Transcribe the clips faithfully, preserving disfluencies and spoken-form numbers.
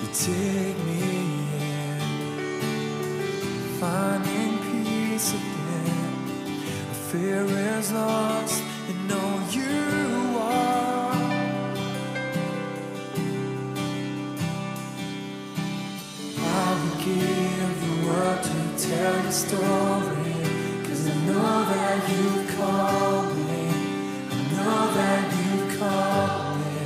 take me in, finding peace again. Fear is lost and know you are. I will give the world to tell your story, 'cause I know that you call me, I know that you call me.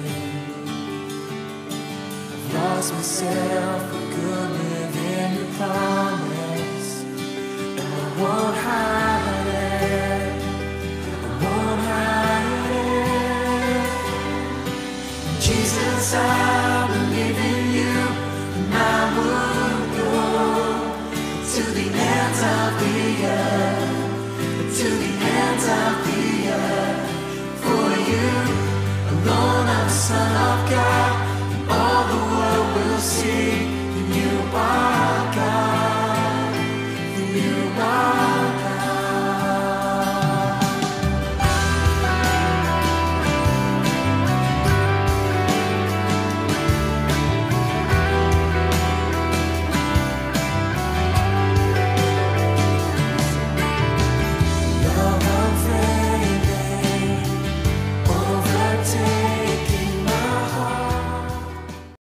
I've lost myself for good within your promise, and I won't hide it, I won't hide it. Jesus, I believe in you, and I would go to the ends of the earth, to the ends of the earth. For you alone, I'm the Son of God.